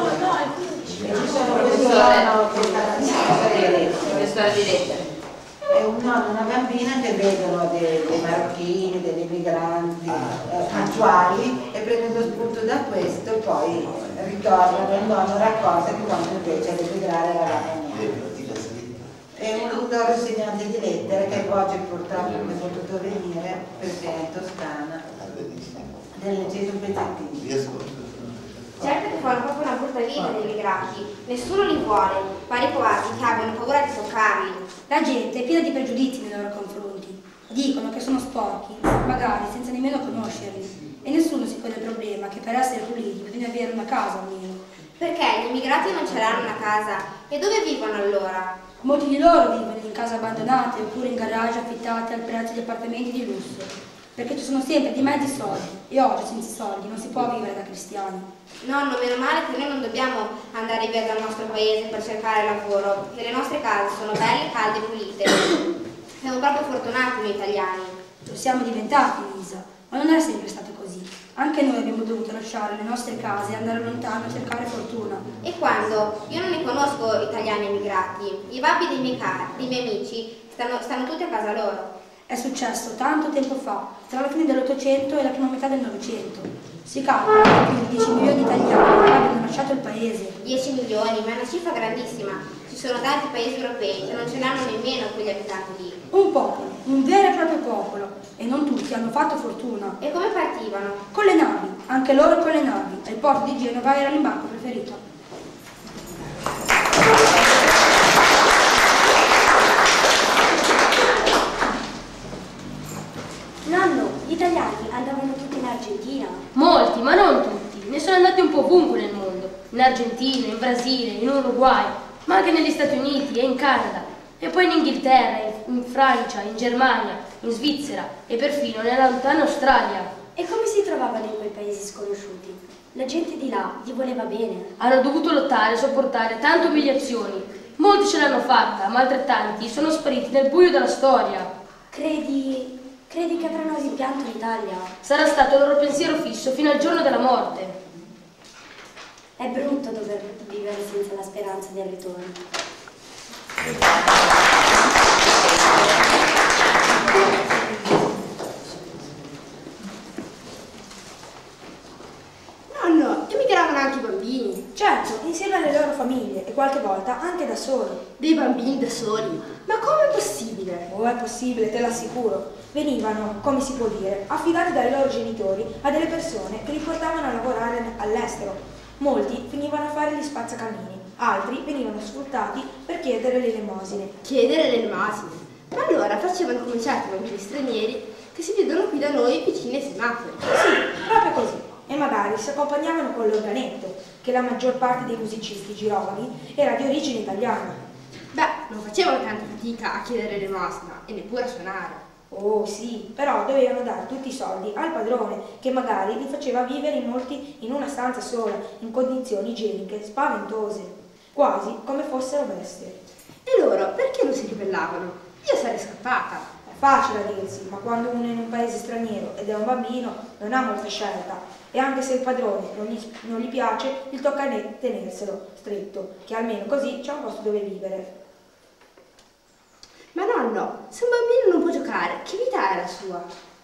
no, il 15. Ci sono questo nonno che professore di lettere. È un nonno, una bambina che vedono dei marocchini, degli migranti attuali e prendendo spunto da questo poi ritornano e il nonno racconta di quando invece ad emigrare era la nonna. È un loro insegnante di lettere che oggi purtroppo non è potuto venire perché è in Toscana. Ne leggete un pezzettino. Certo che fanno proprio una brutta vita dei immigrati, nessuno li vuole, pari quasi che abbiano paura di toccarli. La gente è piena di pregiudizi nei loro confronti. Dicono che sono sporchi, magari senza nemmeno conoscerli. E nessuno si pone il problema che per essere puliti bisogna avere una casa almeno. Perché gli immigrati non ce l'hanno una casa? E dove vivono allora? Molti di loro vivono in case abbandonate oppure in garage affittati al prezzo di appartamenti di lusso. Perché ci sono sempre di mezzi soldi e oggi senza soldi non si può vivere da cristiani. Nonno, meno male che noi non dobbiamo andare via dal nostro paese per cercare lavoro, che le nostre case sono belle, calde e pulite. Siamo proprio fortunati noi italiani. Lo siamo diventati, Lisa, ma non è sempre stato così. Anche noi abbiamo dovuto lasciare le nostre case e andare lontano a cercare fortuna. E quando? Io non ne conosco italiani emigrati. I babbi dei miei amici stanno tutti a casa loro. È successo tanto tempo fa, tra la fine dell'Ottocento e la prima metà del Novecento. Si calcola che più di 10 milioni di italiani abbiano lasciato il paese. 10 milioni, ma è una cifra grandissima. Ci sono tanti paesi europei che non ce l'hanno nemmeno quegli abitanti lì. Un popolo, un vero e proprio popolo. E non tutti hanno fatto fortuna. E come partivano? Con le navi, anche loro con le navi. E il porto di Genova era l'imbarco preferito. Nonno, gli italiani andavano tutti in Argentina? Molti, ma non tutti. Ne sono andati un po' ovunque nel mondo. In Argentina, in Brasile, in Uruguay, ma anche negli Stati Uniti e in Canada. E poi in Inghilterra, in Francia, in Germania, in Svizzera e perfino nella lontana Australia. E come si trovavano in quei paesi sconosciuti? La gente di là gli voleva bene. Hanno dovuto lottare e sopportare tante umiliazioni. Molti ce l'hanno fatta, ma altrettanti sono spariti nel buio della storia. Credi che avranno rimpianto l'Italia? Sarà stato il loro pensiero fisso fino al giorno della morte. È brutto dover vivere senza la speranza del ritorno. Nonno, emigravano anche i bambini. Certo, insieme alle loro famiglie e qualche volta anche da soli. Dei bambini da soli? Ma com'è possibile? Oh, è possibile, te l'assicuro. Venivano, come si può dire, affidati dai loro genitori a delle persone che li portavano a lavorare all'estero. Molti finivano a fare gli spazzacamini, altri venivano sfruttati per chiedere le elemosine. Chiedere le elemosine? Ma allora facevano come certi bambini stranieri che si vedono qui da noi vicini ai semafori. Sì, proprio così. E magari si accompagnavano con l'organetto, che la maggior parte dei musicisti girovani era di origine italiana. Beh, non facevano tanta fatica a chiedere l'elemosina e neppure a suonare. Oh sì, però dovevano dare tutti i soldi al padrone, che magari li faceva vivere in molti in una stanza sola, in condizioni igieniche spaventose, quasi come fossero bestie. E loro perché non si ribellavano? Io sarei scappata. È facile a dirsi, ma quando uno è in un paese straniero ed è un bambino non ha molta scelta, e anche se il padrone non gli piace, gli tocca tenerselo stretto, che almeno così c'è un posto dove vivere. Ma nonno, se un bambino non può giocare, che vita è la sua?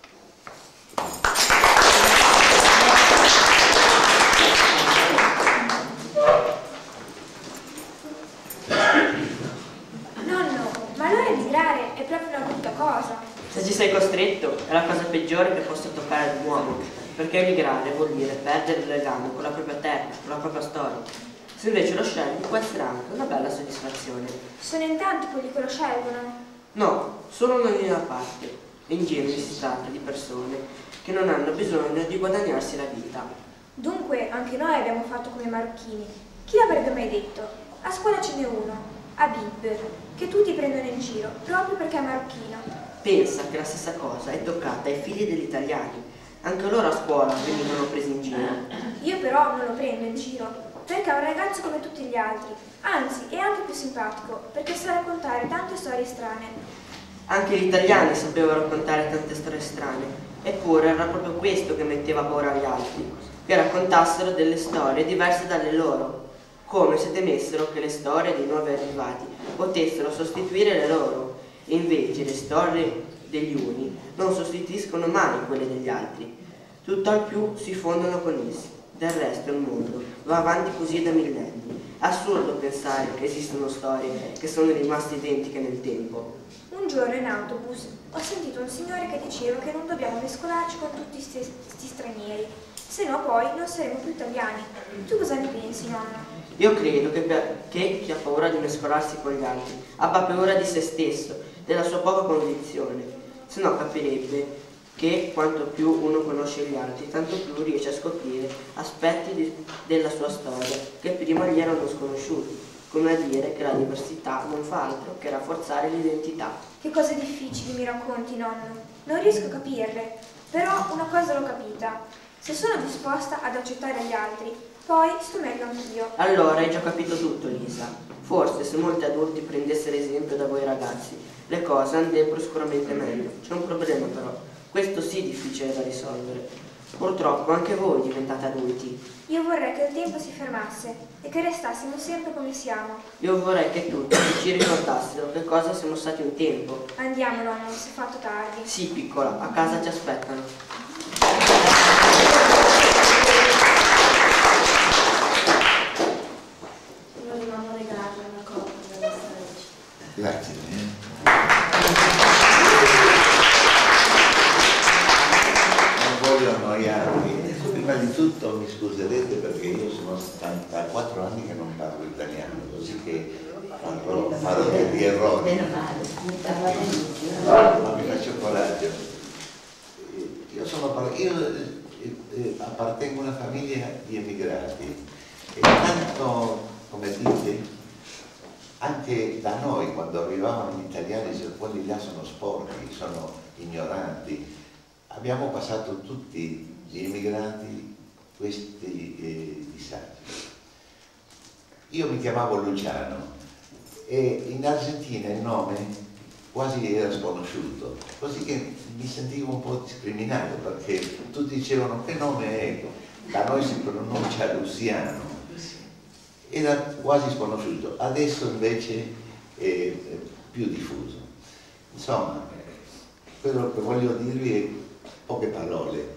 Nonno, ma allora emigrare è proprio una brutta cosa. Se ci sei costretto, è la cosa peggiore che possa toccare ad un uomo, perché emigrare vuol dire perdere il legame con la propria terra, con la propria storia. Se invece lo scegli, può essere anche una bella soddisfazione. Sono in tanti quelli che lo scelgono. No, solo una linea a parte. In genere si tratta di persone che non hanno bisogno di guadagnarsi la vita. Dunque anche noi abbiamo fatto come i marocchini. Chi l'avrebbe mai detto? A scuola ce n'è uno, Habib, che tutti prendono in giro, proprio perché è marocchino. Pensa che la stessa cosa è toccata ai figli degli italiani. Anche loro a scuola venivano presi in giro. Io però non lo prendo in giro, perché è un ragazzo come tutti gli altri, anzi è anche più simpatico, perché sa raccontare tante storie strane. Anche gli italiani sapevano raccontare tante storie strane, eppure era proprio questo che metteva paura agli altri, che raccontassero delle storie diverse dalle loro. come se temessero che le storie dei nuovi arrivati potessero sostituire le loro, e invece le storie degli uni non sostituiscono mai quelle degli altri, tutt'al più si fondono con essi. Del resto il mondo va avanti così da millenni. Assurdo pensare che esistono storie che sono rimaste identiche nel tempo. Un giorno in autobus ho sentito un signore che diceva che non dobbiamo mescolarci con tutti questi stranieri, se no poi non saremo più italiani. Tu cosa ne pensi, nonno? Io credo che chi ha paura di mescolarsi con gli altri abbia paura di se stesso, della sua poca condizione, se no capirebbe che quanto più uno conosce gli altri, tanto più riesce a scoprire aspetti della sua storia che prima gli erano sconosciuti, come a dire che la diversità non fa altro che rafforzare l'identità. Che cose difficili mi racconti, nonno. Non riesco a capirle, però una cosa l'ho capita. Se sono disposta ad accettare gli altri, poi sto meglio anch'io. Allora hai già capito tutto, Lisa. Forse se molti adulti prendessero esempio da voi ragazzi, le cose andrebbero sicuramente meglio. C'è un problema però, questo sì difficile da risolvere. Purtroppo anche voi diventate adulti. Io vorrei che il tempo si fermasse e che restassimo sempre come siamo. Io vorrei che tutti ci ricordassero che cosa siamo stati un tempo. Andiamo, nonno, si è fatto tardi. Sì, piccola, a casa ci aspettano. Volevamo regalarle una coppa della Salici. Grazie. Non voglio annoiarvi. Prima di tutto mi scuserete perché io sono 74 anni che non parlo italiano, così che farò degli errori. Ma mi faccio coraggio. Io appartengo a una famiglia di emigrati e tanto, come dite, anche da noi quando arrivavano gli italiani, se quelli là sono sporchi, sono ignoranti, abbiamo passato tutti gli immigrati questi disagi. Io mi chiamavo Luciano e in Argentina il nome quasi era sconosciuto, così che mi sentivo un po' discriminato perché tutti dicevano che nome è, da noi si pronuncia Luciano, era quasi sconosciuto, adesso invece è più diffuso. Insomma, quello che voglio dirvi è poche parole.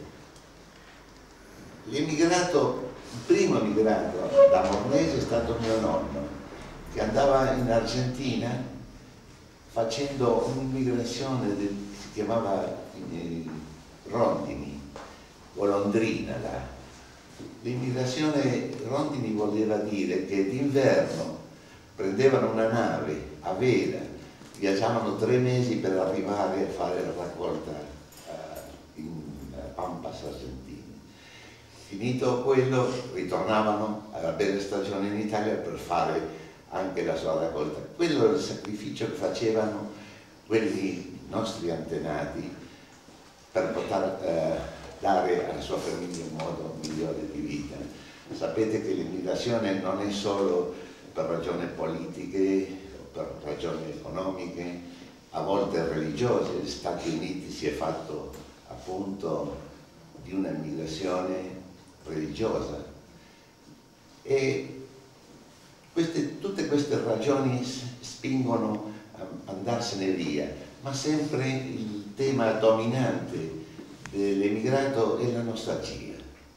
L'immigrato, il primo immigrato da Mornese è stato mio nonno, che andava in Argentina facendo un'immigrazione che si chiamava Rondini, golondrina là. L'immigrazione Rondini voleva dire che d'inverno prendevano una nave a vela, viaggiavano 3 mesi per arrivare a fare la raccolta in Pampas argentine. Finito quello ritornavano alla bella stagione in Italia per fare anche la sua raccolta. Quello era il sacrificio che facevano quelli nostri antenati per poter dare alla sua famiglia un modo migliore di vita. Sapete che l'immigrazione non è solo per ragioni politiche, per ragioni economiche, a volte religiose. Negli Stati Uniti si è fatto appunto di un'immigrazione religiosa e tutte queste ragioni spingono a andarsene via, ma sempre il tema dominante dell'emigrato è la nostalgia.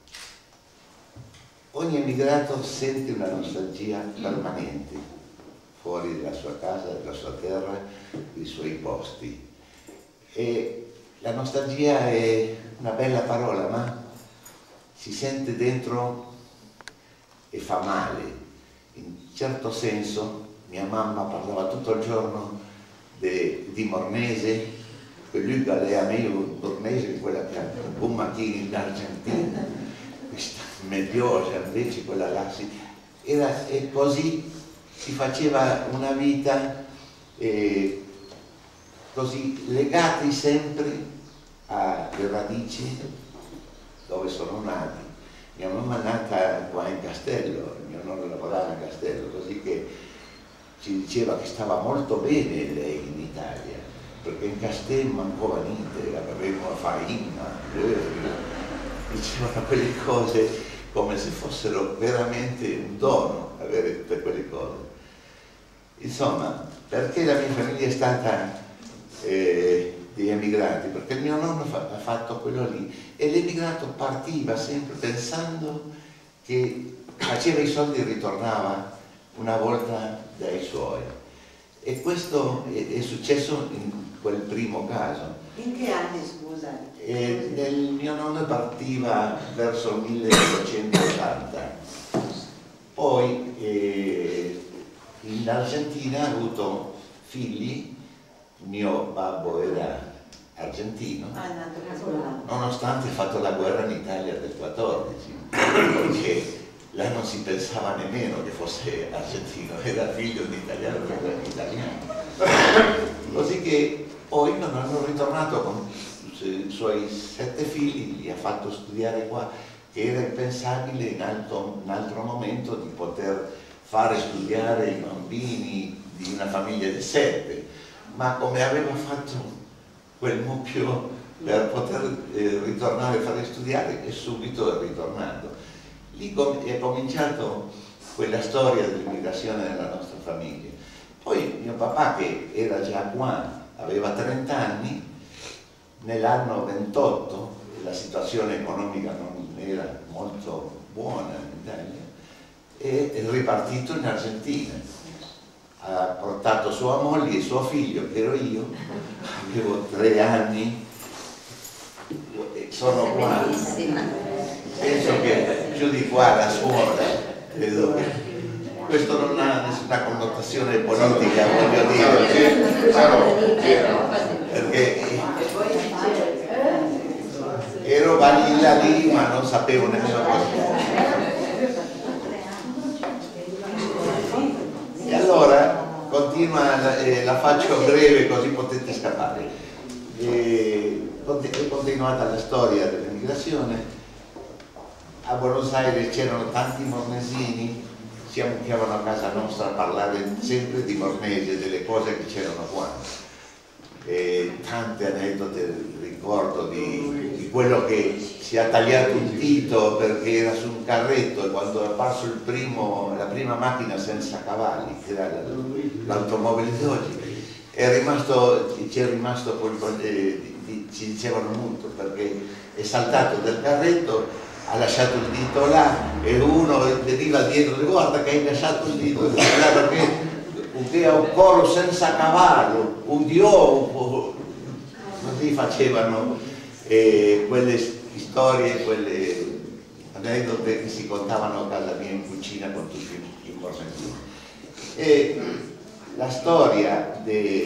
Ogni emigrato sente una nostalgia permanente fuori dalla sua casa, dalla sua terra, dei suoi posti. E la nostalgia è una bella parola, ma si sente dentro e fa male. In certo senso mia mamma parlava tutto il giorno di Mornese, che lui galea meglio Mornese di quella che ha un mattino in Argentina, questa mediosa invece quella là, e così si faceva una vita così legati sempre alle radici dove sono nati. Mia mamma è nata qua in Castello, mio nonno lavorava in Castello, così che ci diceva che stava molto bene lei in Italia, perché in Castello mancava niente, avevamo la farina, dicevano quelle cose come se fossero veramente un dono, avere tutte quelle cose. Insomma, perché la mia famiglia è stata di emigranti? Perché il mio nonno ha fatto quello lì, e l'emigrato partiva sempre pensando che faceva i soldi e ritornava una volta dai suoi. E questo è successo in quel primo caso. In che anni, scusa? Il mio nonno partiva verso il 1980, poi in Argentina ha avuto figli. Il mio babbo era argentino, nonostante ha fatto la guerra in Italia del 14, perché là non si pensava nemmeno che fosse argentino, era figlio di italiano, così che poi non hanno ritornato con i suoi 7 figli, li ha fatto studiare qua, che era impensabile in altro momento di poter fare studiare i bambini di una famiglia di 7, ma come aveva fatto quel mucchio per poter ritornare a fare studiare, e subito è ritornato. Lì è cominciato quella storia dell'immigrazione nella nostra famiglia. Poi mio papà, che era già qua, aveva 30 anni, nell'anno 28, la situazione economica non era molto buona in Italia, è ripartito in Argentina. Ha portato sua moglie e suo figlio, che ero io, avevo 3 anni, sono qua. Penso che più di qua la suora, credo che questo non ha nessuna connotazione politica, voglio dire, perché ero vanilla lì ma non sapevo nemmeno cosa. E allora continua, la faccio breve così potete scappare. È continuata la storia dell'emigrazione. A Buenos Aires c'erano tanti mornesini, si ammucchiavano a casa nostra a parlare sempre di Mornese, delle cose che c'erano qua. Tante aneddoti, ricordo di quello che si è tagliato un dito perché era su un carretto, e quando è apparso la prima macchina senza cavalli, che era l'automobile di oggi, ci dicevano molto, perché è saltato del carretto, ha lasciato il dito là, e uno veniva dietro, guarda che hai lasciato il dito, perché ha un coro senza cavallo, un dio, così facevano quelle storie, quelle aneddoti che si contavano a casa mia in cucina con tutti i mornettini. E la storia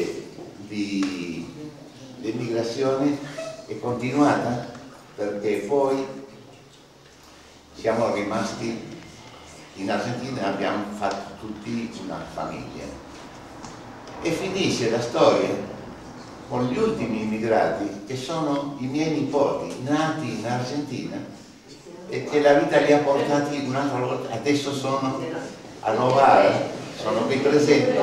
dell'immigrazione è continuata, perché poi siamo rimasti in Argentina e abbiamo fatto tutti una famiglia. E finisce la storia con gli ultimi immigrati, che sono i miei nipoti, nati in Argentina, e che la vita li ha portati un'altra volta. Adesso sono a Novara, sono qui presenti.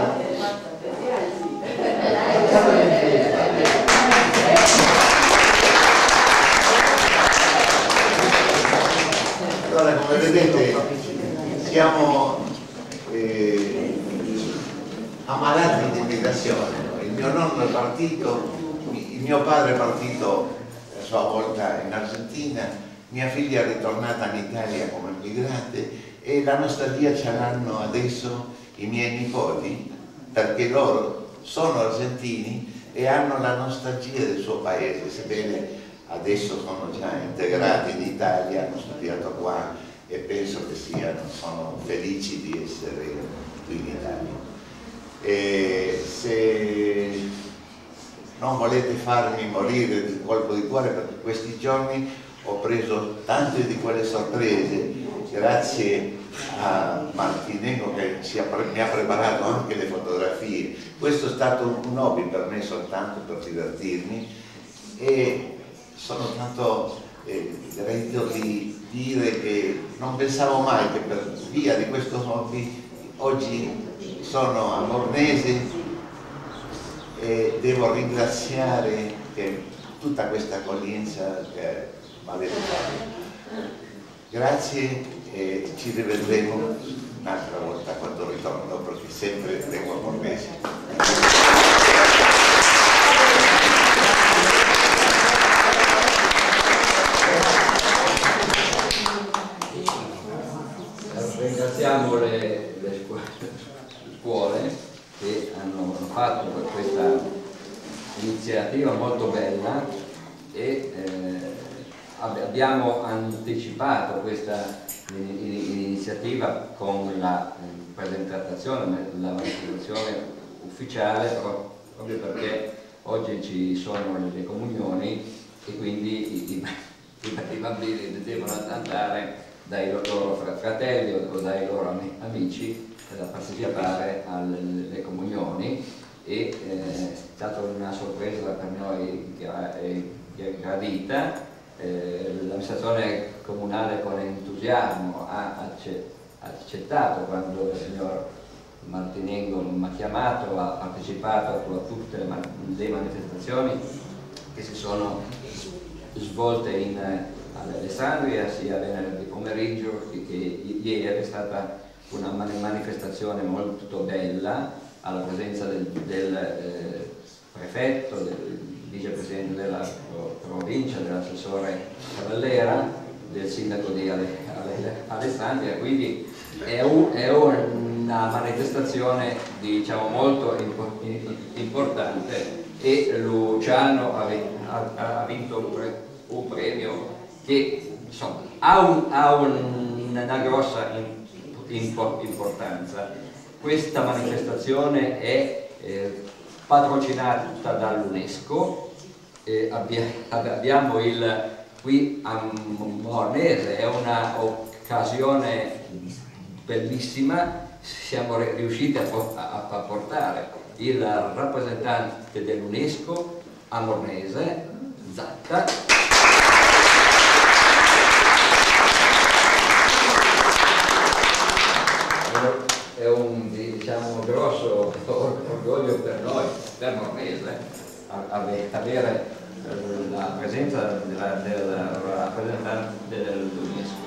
Allora, come vedete, siamo ammalati di immigrazione. Il mio nonno è partito, il mio padre è partito a sua volta in Argentina, mia figlia è ritornata in Italia come immigrante, e la nostalgia ce l'hanno adesso i miei nipoti, perché loro sono argentini e hanno la nostalgia del suo paese, sebbene adesso sono già integrati in Italia, hanno studiato qua e penso che sono felici di essere qui in Italia. E se non volete farmi morire di colpo di cuore, perché questi giorni ho preso tante di quelle sorprese, grazie a Martinengo che mi ha preparato anche le fotografie. Questo è stato un hobby per me, soltanto per divertirmi, e sono tanto gradito di dire che non pensavo mai che per via di questo hobby oggi sono a Mornese, e devo ringraziare tutta questa accoglienza che mi avete fatto. Grazie, e ci rivedremo un'altra volta. Borghese. Ringraziamo le scuole che hanno fatto questa iniziativa molto bella e abbiamo anticipato questa iniziativa con la presentazione, la manifestazione ufficiale, proprio perché oggi ci sono le comunioni e quindi i bambini devono andare dai loro fratelli o dai loro amici da partecipare alle comunioni e è stata una sorpresa per noi gradita. L'amministrazione comunale con entusiasmo ha accettato quando il signor Martinengo mi ha chiamato, ha partecipato a tutte le manifestazioni che si sono svolte all'Alessandria, sia venerdì pomeriggio che ieri. È stata una manifestazione molto bella alla presenza del prefetto, del vicepresidente della provincia, dell'assessore Cavallera, del sindaco di Alessandria, quindi è una manifestazione diciamo molto importante e Luciano ha vinto un premio che insomma ha una grossa importanza. Questa manifestazione è patrocinata dall'UNESCO, abbiamo qui a Mornese, è un'occasione bellissima, siamo riusciti a portare il rappresentante dell'UNESCO a Mornese, Zatta. È un diciamo, grosso orgoglio per noi, per Mornese, avere la presenza del rappresentante dell'UNESCO.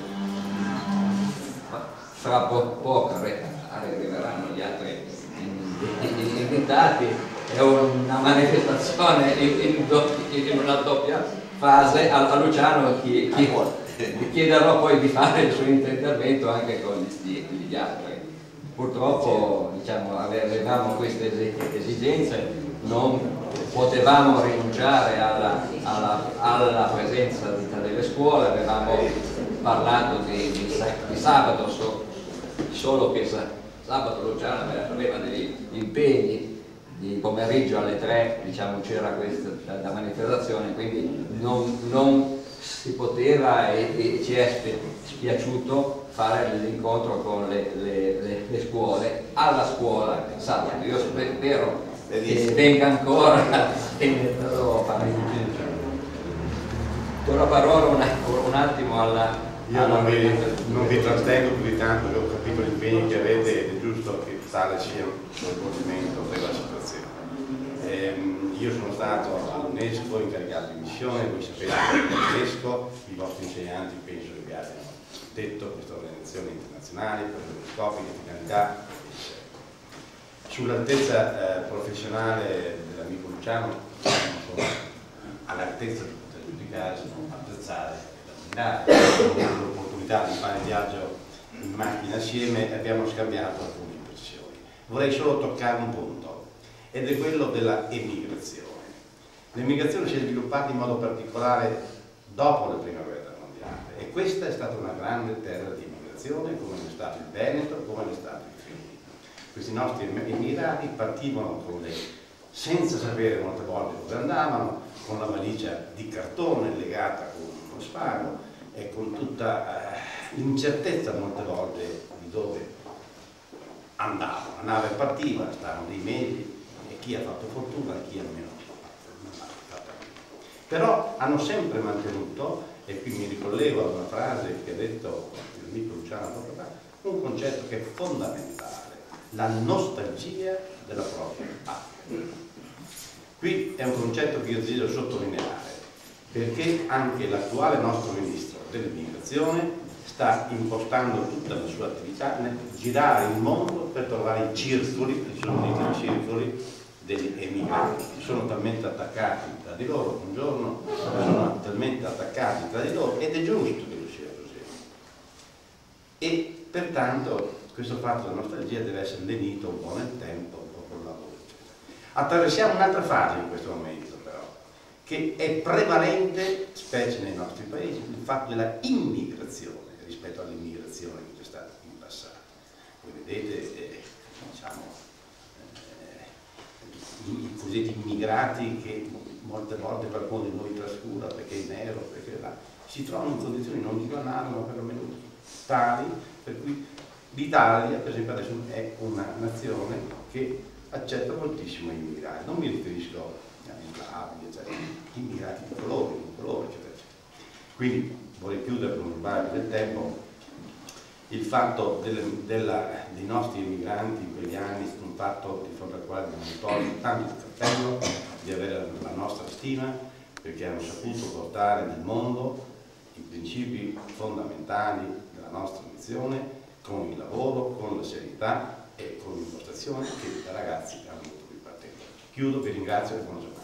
Fra poco arriveranno gli altri invitati, è una manifestazione in una doppia fase. A Luciano chiederò poi di fare il suo intervento anche con gli altri. Purtroppo diciamo, avevamo queste esigenze, non potevamo rinunciare alla presenza delle scuole, avevamo parlato di sabato, solo che sabato Luciano aveva degli impegni di pomeriggio alle 3, diciamo, c'era questa la manifestazione, quindi non si poteva e ci è spiaciuto fare l'incontro con le scuole alla scuola sabato. Io spero che venga ancora e ne farò fare con la parola un attimo alla... Io non vi trattengo più di tanto, perché ho capito gli impegni che avete ed è giusto che tale sia lo svolgimento della situazione. Io sono stato all'UNESCO incaricato di missione, voi sapete che l'UNESCO, i vostri insegnanti penso che vi abbiano detto queste organizzazioni internazionali per le scopi di finalità. Sull'altezza professionale dell'amico Luciano sono all'altezza di poter giudicare, sono apprezzare l'opportunità di fare il viaggio in macchina assieme e abbiamo scambiato alcune impressioni. Vorrei solo toccare un punto ed è quello della emigrazione. L'emigrazione si è sviluppata in modo particolare dopo la prima guerra mondiale e questa è stata una grande terra di immigrazione come è stato il Veneto, come è stato il Friuli. Questi nostri immigrati partivano senza sapere molte volte dove andavano, con la valigia di cartone legata con uno spago e con tutta l'incertezza molte volte di dove andavano. La nave partiva, stavano dei mesi e chi ha fatto fortuna e chi almeno non l'ha fatta. Però hanno sempre mantenuto, e qui mi ricollego a una frase che ha detto l'amico Luciano poco fa, un concetto che è fondamentale, la nostalgia della propria patria. Qui è un concetto che io desidero sottolineare, perché anche l'attuale nostro ministro dell'immigrazione sta impostando tutta la sua attività nel girare il mondo per trovare i circoli, che sono i circoli degli emigranti. Sono talmente attaccati tra di loro, un giorno sono talmente attaccati tra di loro, ed è giusto che lo sia così. E pertanto questo fatto della nostalgia deve essere lenito un po' nel tempo, un po' con il lavoro. Attraversiamo un'altra fase in questo momento però, che è prevalente, specie nei nostri paesi, il fatto della immigrazione rispetto all'immigrazione che c'è stata in passato. Voi vedete, i cosiddetti immigrati che molte volte qualcuno di noi trascura perché è nero, perché là, si trovano in condizioni non divanali, ma perlomeno tali, per cui l'Italia, per esempio, adesso è una nazione che accetta moltissimo gli immigrati. Non mi riferisco agli slavi, eccetera, immigrati di colore, eccetera, eccetera. Quindi vorrei chiudere con un sbaglio del tempo. Il fatto dei nostri immigranti in quegli anni è un fatto di fronte al quale abbiamo tolto tanto il cappello, di avere la nostra stima, perché hanno saputo portare nel mondo i principi fondamentali della nostra nazione con il lavoro, con la serietà e con l'impostazione che i ragazzi hanno avuto qui partendo. Chiudo, vi ringrazio e buona giornata.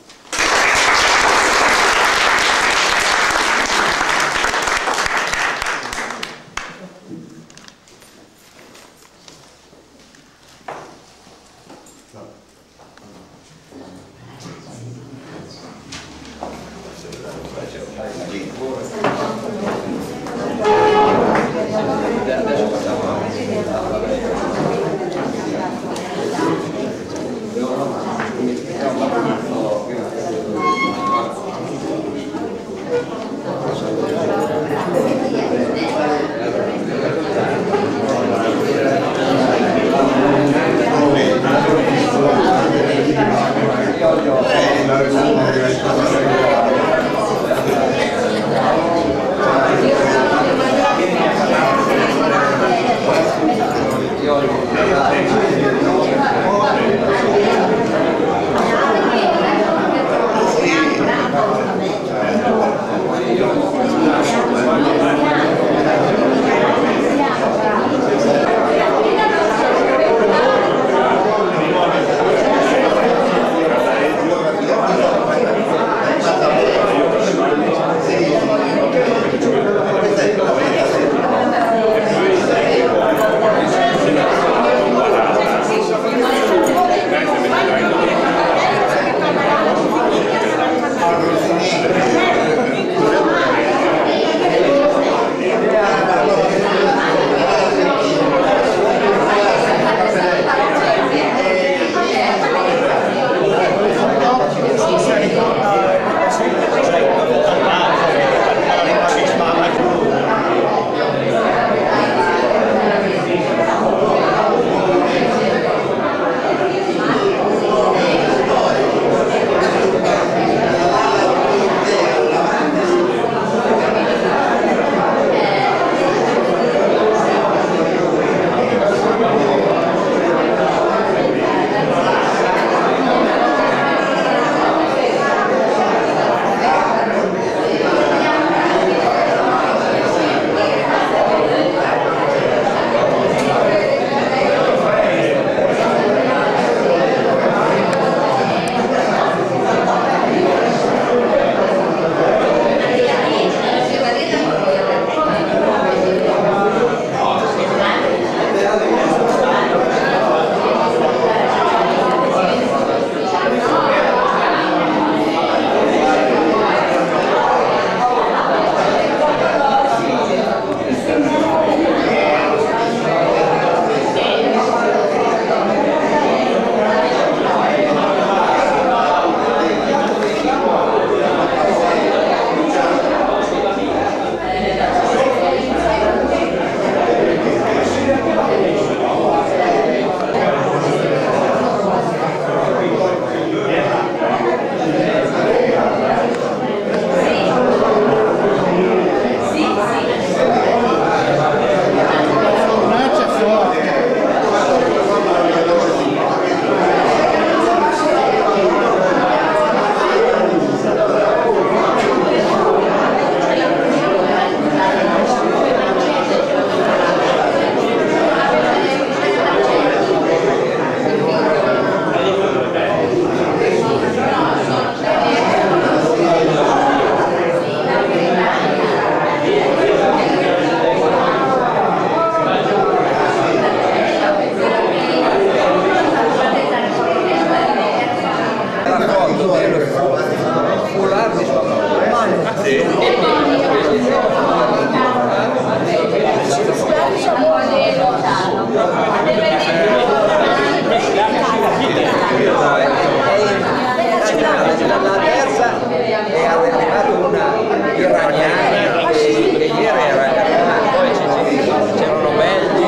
La terza è arrivato una iraniana che ieri era poi c'erano belgi.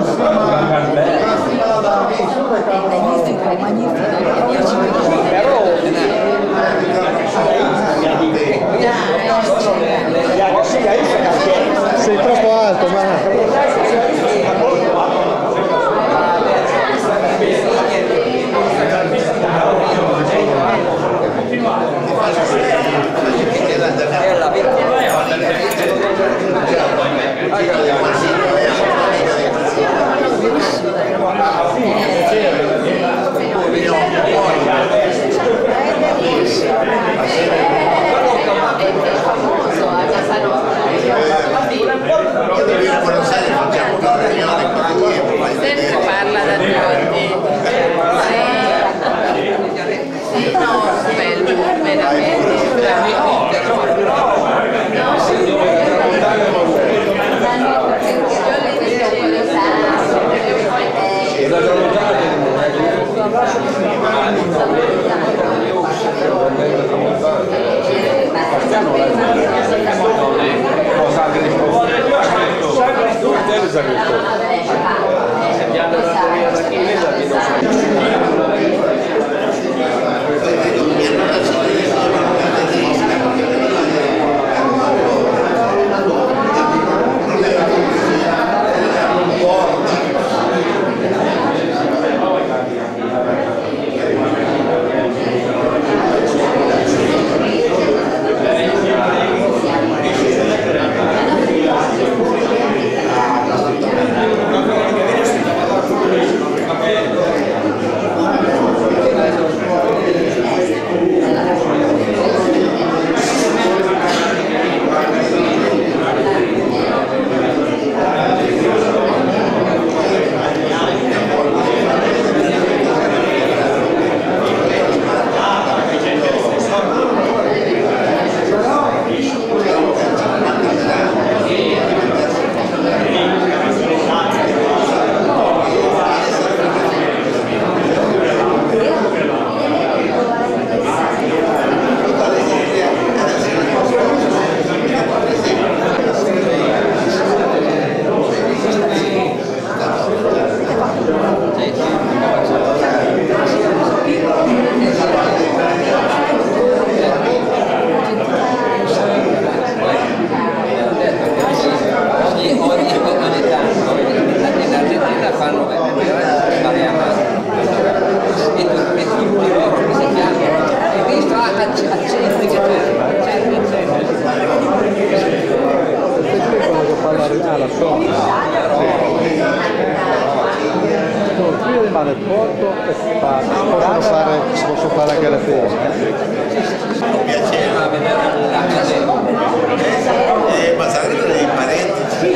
Sei troppo alto, ma sempre parla da tutti. Sì, no, bello, veramente. Fare il porto e posso fare anche le feste. Mi piaceva vedere ma sai che dei parenti ci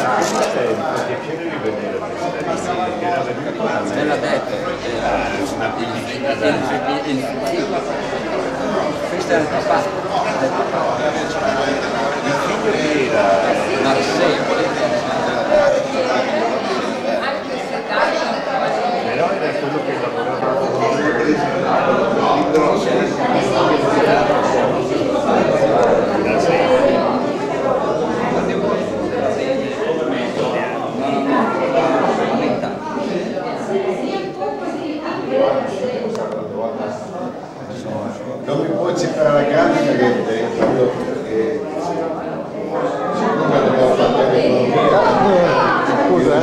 piacere di vedere Me l'ha detto, questo è il papà del papà. il figlio che era però era quello che lavorava non mi puoi citare la grafica che siccome abbiamo fatto Scusa,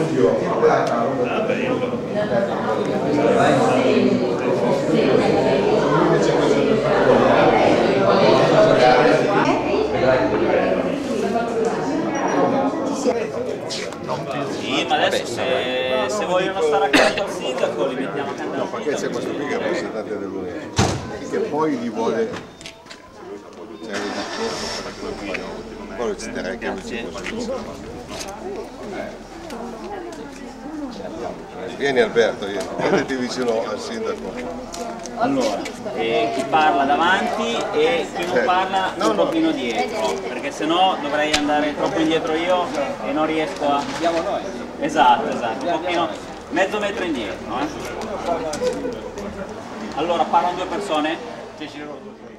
Sì, ma adesso se vogliono stare accanto al sindaco li mettiamo accanto al sindaco. perché c'è questo qui che è il rappresentante dell'UNED che poi gli vuole poi ci darei che non ci vieni Alberto, mettiti vicino al sindaco. Allora, chi parla davanti e chi non parla un pochino dietro, perché sennò dovrei andare troppo indietro io e non riesco a... Andiamo noi. Esatto, un pochino, mezzo metro indietro. Allora, parlano due persone?